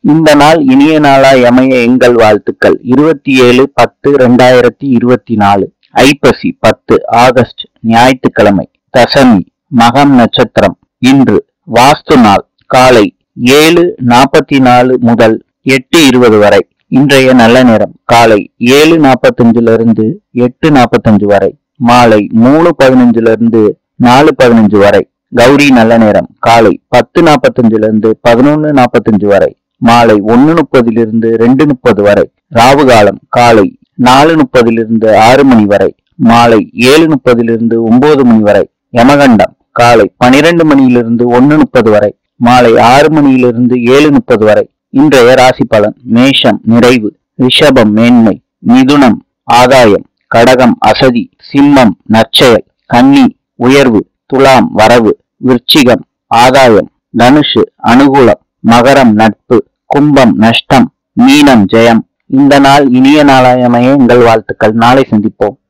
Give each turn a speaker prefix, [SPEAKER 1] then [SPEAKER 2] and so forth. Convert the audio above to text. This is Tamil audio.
[SPEAKER 1] இந்த நாள் இனிய நாளாய் அமைய எங்கள் வாழ்த்துக்கள். 27/10/2024 ஐப்பசி 10 ஆகஸ்ட் ஞாயிற்றுக்கிழமை, தசமி, மகம் நட்சத்திரம். இன்று வாஸ்து நாள் காலை 7:44 முதல் 8:20 வரை. இன்றைய நல்ல நேரம் காலை 7:45 8:45 வரை, மாலை 3:15 4:15 வரை. கௌரி நல்ல நேரம் காலை 10:45 11:45 வரை, மாலை 1:30 2:30 வரை. ராவு காலம் காலை 4:30 6 மணி வரை, மாலை 7:30 9 மணி வரை. யமகண்டம் காலை 12 மணியிலிருந்து 1:30 வரை, மாலை 6 மணியிலிருந்து 7:30 வரை. இன்றைய ராசி பலன்: மேஷம் நிறைவு, ரிஷபம் மேன்மை, மிதுனம் ஆதாயம், கடகம் அசதி, சிம்மம் நற்செயல், கன்னி உயர்வு, துலாம் வரவு, விருச்சிகம் ஆதாயம், தனுஷு அனுகூலம், மகரம் நட்பு, கும்பம் நஷ்டம், மீனம் ஜெயம். இந்த நாள் இனிய நாளாய் அமைய எங்கள் வாழ்த்துக்கள். நாளை சந்திப்போம்.